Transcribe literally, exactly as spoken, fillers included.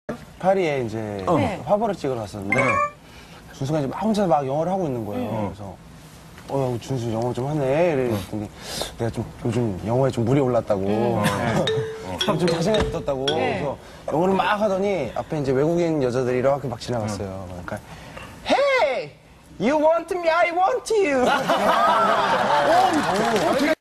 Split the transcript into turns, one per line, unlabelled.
파리에 이제
네.
화보를 찍으러 갔었는데 준수가 이제 막 혼자 막 영어를 하고 있는 거예요. 그래서 어, 야, 준수 영어 좀 하네. 이랬더니 내가 좀 요즘 영어에 좀 물이 올랐다고. 좀 자신감이 붙었다고. 그래서 영어를 막 하더니 앞에 이제 외국인 여자들이 이렇게 막 지나갔어요. 그러니까 Hey! You want me? I want you! 오, 되게